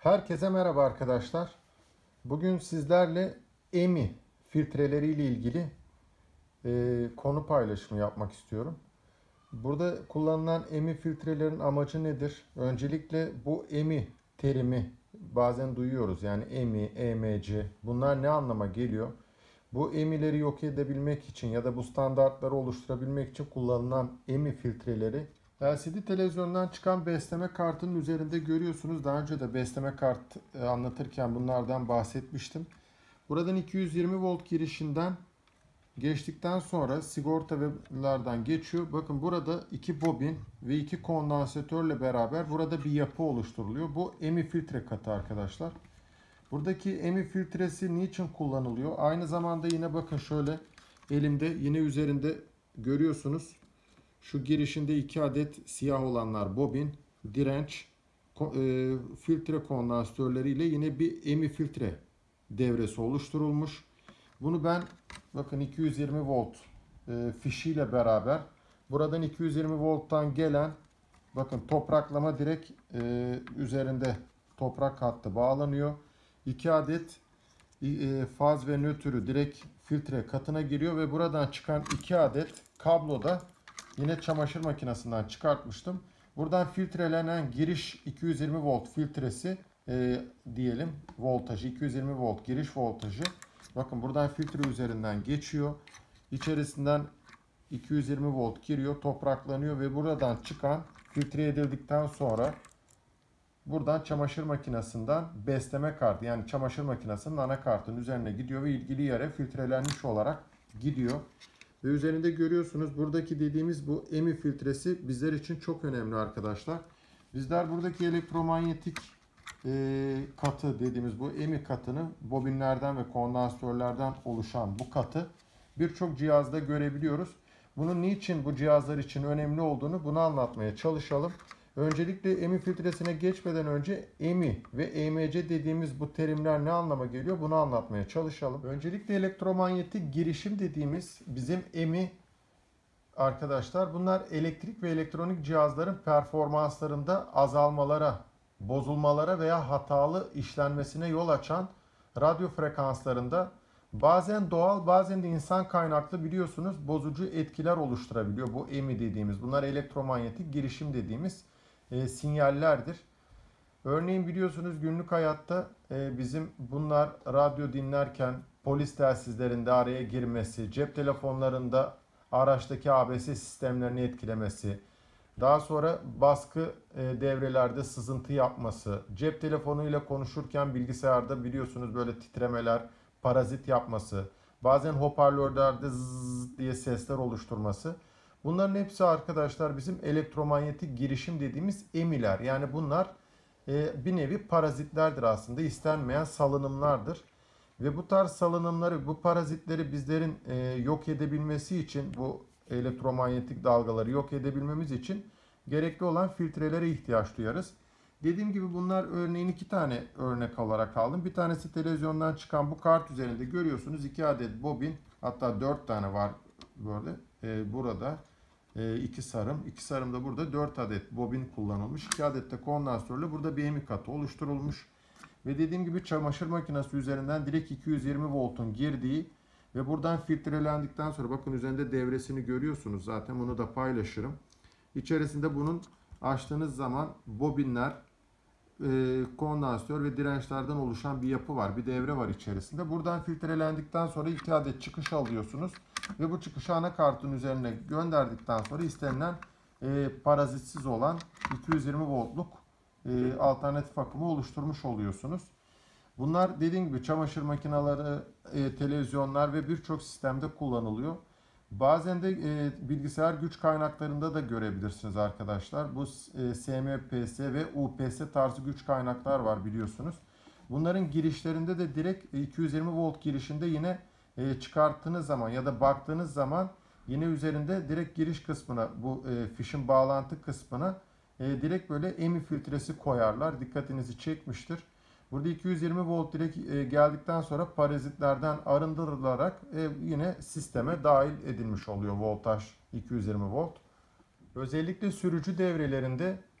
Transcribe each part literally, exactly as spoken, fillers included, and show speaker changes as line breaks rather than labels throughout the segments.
Herkese merhaba arkadaşlar. Bugün sizlerle E M I filtreleriyle ilgili e, konu paylaşımı yapmak istiyorum. Burada kullanılan E M I filtrelerin amacı nedir? Öncelikle bu E M I terimi bazen duyuyoruz. Yani E M I, E M C bunlar ne anlama geliyor? Bu E M I'leri yok edebilmek için ya da bu standartları oluşturabilmek için kullanılan E M I filtreleri L C D televizyondan çıkan besleme kartının üzerinde görüyorsunuz. Daha önce de besleme kart anlatırken bunlardan bahsetmiştim. Buradan iki yüz yirmi volt girişinden geçtikten sonra sigortalardan geçiyor. Bakın burada iki bobin ve iki kondansatörle beraber burada bir yapı oluşturuluyor. Bu E M I filtre katı arkadaşlar. Buradaki E M I filtresi niçin kullanılıyor? Aynı zamanda yine bakın şöyle elimde yine üzerinde görüyorsunuz. Şu girişinde iki adet siyah olanlar bobin, direnç, e, filtre kondansatörleriyle yine bir E M I filtre devresi oluşturulmuş. Bunu ben bakın iki yüz yirmi volt e, fişiyle beraber buradan iki yüz yirmi volttan gelen bakın topraklama direkt e, üzerinde toprak hattı bağlanıyor. iki adet e, faz ve nötrü direkt filtre katına giriyor ve buradan çıkan iki adet kablo da yine çamaşır makinesinden çıkartmıştım. Buradan filtrelenen giriş iki yüz yirmi volt filtresi e, diyelim voltajı iki yüz yirmi volt giriş voltajı. Bakın buradan filtre üzerinden geçiyor. İçerisinden iki yüz yirmi volt giriyor, topraklanıyor ve buradan çıkan filtre edildikten sonra buradan çamaşır makinesinden besleme kartı yani çamaşır makinesinin anakartının üzerine gidiyor ve ilgili yere filtrelenmiş olarak gidiyor. Ve üzerinde görüyorsunuz buradaki dediğimiz bu E M I filtresi bizler için çok önemli arkadaşlar. Bizler buradaki elektromanyetik e, katı dediğimiz bu E M I katını bobinlerden ve kondansatörlerden oluşan bu katı birçok cihazda görebiliyoruz. Bunun niçin bu cihazlar için önemli olduğunu bunu anlatmaya çalışalım. Öncelikle E M I filtresine geçmeden önce E M I ve E M C dediğimiz bu terimler ne anlama geliyor bunu anlatmaya çalışalım. Öncelikle elektromanyetik girişim dediğimiz bizim E M I arkadaşlar bunlar elektrik ve elektronik cihazların performanslarında azalmalara, bozulmalara veya hatalı işlenmesine yol açan radyo frekanslarında bazen doğal bazen de insan kaynaklı biliyorsunuz bozucu etkiler oluşturabiliyor. Bu E M I dediğimiz bunlar elektromanyetik girişim dediğimiz e, sinyallerdir. Örneğin biliyorsunuz günlük hayatta e, bizim bunlar radyo dinlerken polis telsizlerinde araya girmesi, cep telefonlarında araçtaki A B S sistemlerini etkilemesi, daha sonra baskı e, devrelerde sızıntı yapması, cep telefonuyla konuşurken bilgisayarda biliyorsunuz böyle titremeler, parazit yapması, bazen hoparlörlerde zzz diye sesler oluşturması. Bunların hepsi arkadaşlar bizim elektromanyetik girişim dediğimiz E M I'ler. Yani bunlar e, bir nevi parazitlerdir aslında. İstenmeyen salınımlardır. Ve bu tarz salınımları, bu parazitleri bizlerin e, yok edebilmesi için, bu elektromanyetik dalgaları yok edebilmemiz için gerekli olan filtrelere ihtiyaç duyarız. Dediğim gibi bunlar örneğin iki tane örnek olarak aldım. Bir tanesi televizyondan çıkan bu kart üzerinde görüyorsunuz iki adet bobin, hatta dört tane var böyle e, burada. iki sarım. iki sarımda burada dört adet bobin kullanılmış. iki adet de kondansatörle burada bir E M I katı oluşturulmuş. Ve dediğim gibi çamaşır makinesi üzerinden direkt iki yüz yirmi voltun girdiği ve buradan filtrelendikten sonra bakın üzerinde devresini görüyorsunuz. Zaten bunu da paylaşırım. İçerisinde bunun açtığınız zaman bobinler, kondansatör ve dirençlerden oluşan bir yapı var. Bir devre var içerisinde. Buradan filtrelendikten sonra iki adet çıkış alıyorsunuz. Ve bu çıkışı anakartın üzerine gönderdikten sonra istenilen e, parazitsiz olan iki yüz yirmi voltluk e, alternatif akımı oluşturmuş oluyorsunuz. Bunlar dediğim gibi çamaşır makineleri, e, televizyonlar ve birçok sistemde kullanılıyor. Bazen de e, bilgisayar güç kaynaklarında da görebilirsiniz arkadaşlar. Bu e, S M P S ve U P S tarzı güç kaynaklar var biliyorsunuz. Bunların girişlerinde de direkt iki yüz yirmi volt girişinde yine e, çıkarttığınız zaman ya da baktığınız zaman yine üzerinde direkt giriş kısmına bu e, fişin bağlantı kısmına e, direkt böyle E M I filtresi koyarlar. Dikkatinizi çekmiştir. Burada iki yüz yirmi volt direkt geldikten sonra parazitlerden arındırılarak yine sisteme dahil edilmiş oluyor voltaj iki yüz yirmi volt. Özellikle sürücü devrelerinde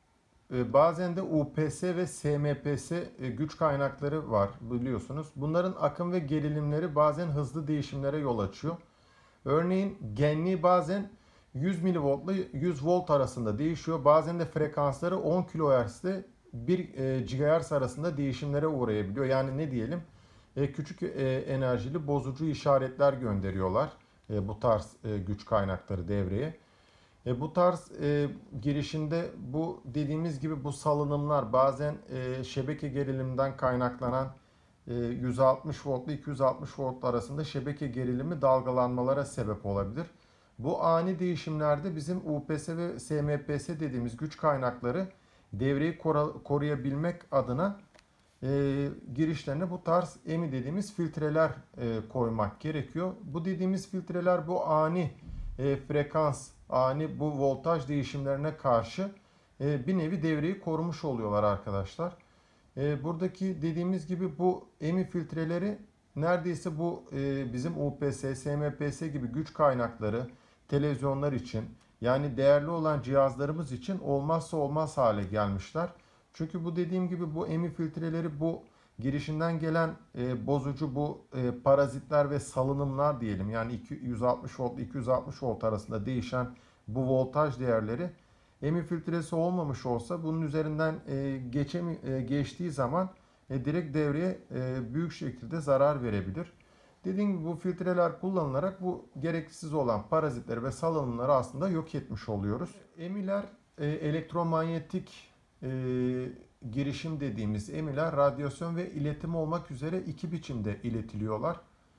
e, bazen de U P S ve S M P S e, güç kaynakları var biliyorsunuz. Bunların akım ve gerilimleri bazen hızlı değişimlere yol açıyor. Örneğin genliği bazen yüz milivoltla yüz volt arasında değişiyor. Bazen de frekansları on kilohertz ile bir gigahertz arasında değişimlere uğrayabiliyor. Yani ne diyelim? E, küçük e, enerjili bozucu işaretler gönderiyorlar. E, bu tarz e, güç kaynakları devreye. E, bu tarz e, girişinde bu dediğimiz gibi bu salınımlar bazen e, şebeke gerilimden kaynaklanan e, yüz altmış voltla iki yüz altmış volt arasında şebeke gerilimi dalgalanmalara sebep olabilir. Bu ani değişimlerde bizim U P S ve S M P S dediğimiz güç kaynakları devreyi koruyabilmek adına e, girişlerine bu tarz E M I dediğimiz filtreler e, koymak gerekiyor. Bu dediğimiz filtreler bu ani e, frekans, ani bu voltaj değişimlerine karşı e, bir nevi devreyi korumuş oluyorlar arkadaşlar. E, buradaki dediğimiz gibi bu E M I filtreleri neredeyse bu e, bizim U P S, S M P S gibi güç kaynakları, televizyonlar için yani değerli olan cihazlarımız için olmazsa olmaz hale gelmişler. Çünkü bu dediğim gibi bu E M I filtreleri bu girişinden gelen e, bozucu bu e, parazitler ve salınımlar diyelim yani yüz altmış volt iki yüz altmış volt arasında değişen bu voltaj değerleri E M I filtresi olmamış olsa bunun üzerinden e, geçemi, e, geçtiği zaman e, direkt devreye e, büyük şekilde zarar verebilir. Dediğim gibi bu filtreler kullanılarak bu gereksiz olan parazitleri ve salınımları aslında yok etmiş oluyoruz. E M I'ler e, elektromanyetik e, girişim dediğimiz E M I'ler radyasyon ve iletim olmak üzere iki biçimde iletiliyorlar.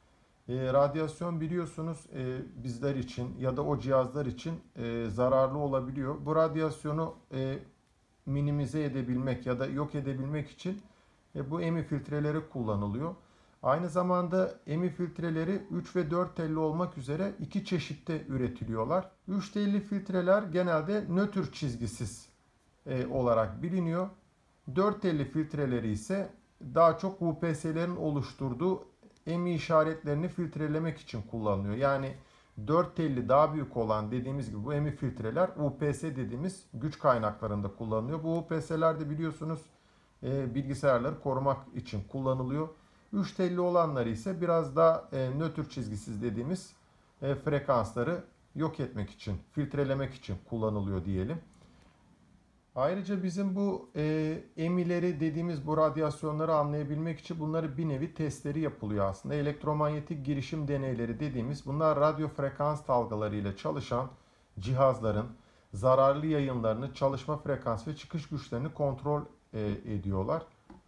E, radyasyon biliyorsunuz e, bizler için ya da o cihazlar için e, zararlı olabiliyor. Bu radyasyonu e, minimize edebilmek ya da yok edebilmek için e, bu E M I filtreleri kullanılıyor. Aynı zamanda E M I filtreleri üç ve dört telli olmak üzere iki çeşitte üretiliyorlar. üç telli filtreler genelde nötr çizgisiz e, olarak biliniyor. dört telli filtreleri ise daha çok U P S'lerin oluşturduğu E M I işaretlerini filtrelemek için kullanılıyor. Yani dört telli daha büyük olan dediğimiz gibi bu E M I filtreler U P S dediğimiz güç kaynaklarında kullanılıyor. Bu U P S'ler de biliyorsunuz e, bilgisayarları korumak için kullanılıyor. üç telli olanları ise biraz daha e, nötr çizgisiz dediğimiz e, frekansları yok etmek için, filtrelemek için kullanılıyor diyelim. Ayrıca bizim bu e, E M I'leri dediğimiz bu radyasyonları anlayabilmek için bunları bir nevi testleri yapılıyor aslında. Elektromanyetik girişim deneyleri dediğimiz bunlar radyo frekans dalgaları ile çalışan cihazların zararlı yayınlarını, çalışma frekans ve çıkış güçlerini kontrol e, ediyorlar.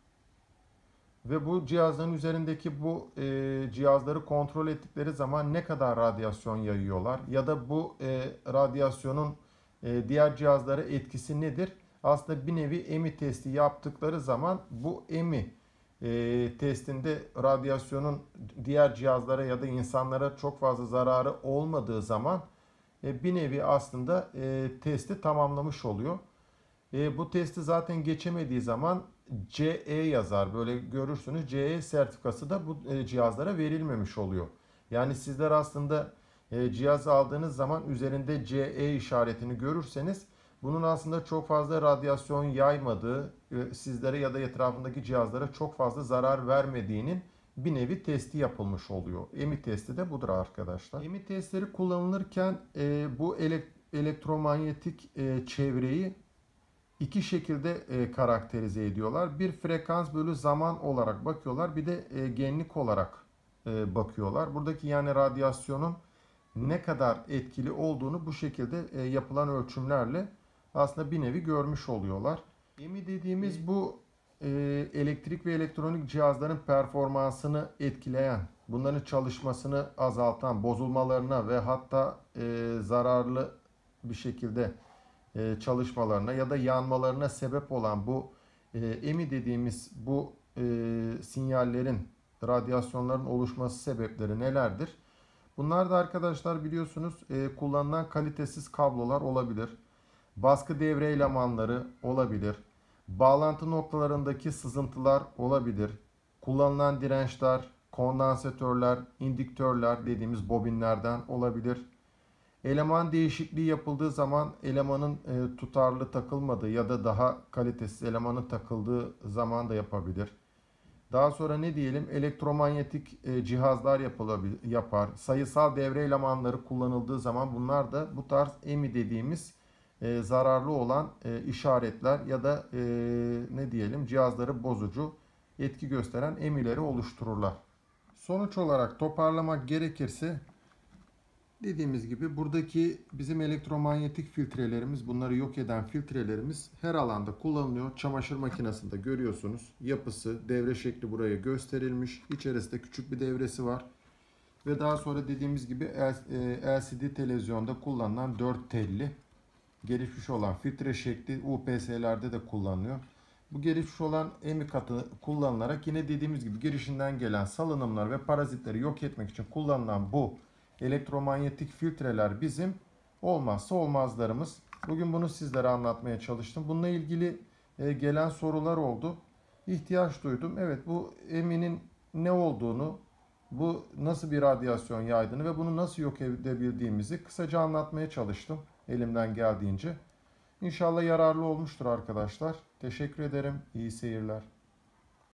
Ve bu cihazların üzerindeki bu e, cihazları kontrol ettikleri zaman ne kadar radyasyon yayıyorlar ya da bu e, radyasyonun e, diğer cihazlara etkisi nedir? Aslında bir nevi E M I testi yaptıkları zaman bu E M I e, testinde radyasyonun diğer cihazlara ya da insanlara çok fazla zararı olmadığı zaman e, bir nevi aslında e, testi tamamlamış oluyor. E, bu testi zaten geçemediği zaman C E yazar. Böyle görürsünüz. C E sertifikası da bu e, cihazlara verilmemiş oluyor. Yani sizler aslında e, cihaz aldığınız zaman üzerinde C E işaretini görürseniz bunun aslında çok fazla radyasyon yaymadığı, e, sizlere ya da etrafındaki cihazlara çok fazla zarar vermediğinin bir nevi testi yapılmış oluyor. E M I testi de budur arkadaşlar. E M I testleri kullanılırken e, bu elek elektromanyetik e, çevreyi iki şekilde e, karakterize ediyorlar. Bir frekans bölü zaman olarak bakıyorlar. Bir de e, genlik olarak e, bakıyorlar. Buradaki yani radyasyonun ne kadar etkili olduğunu bu şekilde e, yapılan ölçümlerle aslında bir nevi görmüş oluyorlar. E M I dediğimiz bu e, elektrik ve elektronik cihazların performansını etkileyen, bunların çalışmasını azaltan, bozulmalarına ve hatta e, zararlı bir şekilde çalışmalarına ya da yanmalarına sebep olan bu E M I dediğimiz bu e, sinyallerin, radyasyonların oluşması sebepleri nelerdir? Bunlar da arkadaşlar biliyorsunuz e, kullanılan kalitesiz kablolar olabilir. Baskı devre elemanları olabilir. Bağlantı noktalarındaki sızıntılar olabilir. Kullanılan dirençler, kondansatörler, indüktörler dediğimiz bobinlerden olabilir. Eleman değişikliği yapıldığı zaman elemanın e, tutarlı takılmadığı ya da daha kalitesiz elemanın takıldığı zaman da yapabilir. Daha sonra ne diyelim, elektromanyetik e, cihazlar yapılabilir, yapar. Sayısal devre elemanları kullanıldığı zaman bunlar da bu tarz E M I dediğimiz e, zararlı olan e, işaretler ya da e, ne diyelim cihazları bozucu etki gösteren E M I'leri oluştururlar. Sonuç olarak toparlamak gerekirse dediğimiz gibi buradaki bizim elektromanyetik filtrelerimiz, bunları yok eden filtrelerimiz her alanda kullanılıyor. Çamaşır makinesinde görüyorsunuz. Yapısı, devre şekli buraya gösterilmiş. İçerisinde küçük bir devresi var. Ve daha sonra dediğimiz gibi L C D televizyonda kullanılan dört telli gelişmiş olan filtre şekli U P S'lerde de kullanılıyor. Bu gelişmiş olan E M I katı kullanılarak yine dediğimiz gibi girişinden gelen salınımlar ve parazitleri yok etmek için kullanılan bu elektromanyetik filtreler bizim olmazsa olmazlarımız. Bugün bunu sizlere anlatmaya çalıştım. Bununla ilgili gelen sorular oldu. İhtiyaç duydum. Evet, bu E M I'nin ne olduğunu, bu nasıl bir radyasyon yaydığını ve bunu nasıl yok edebildiğimizi kısaca anlatmaya çalıştım elimden geldiğince. İnşallah yararlı olmuştur arkadaşlar. Teşekkür ederim. İyi seyirler.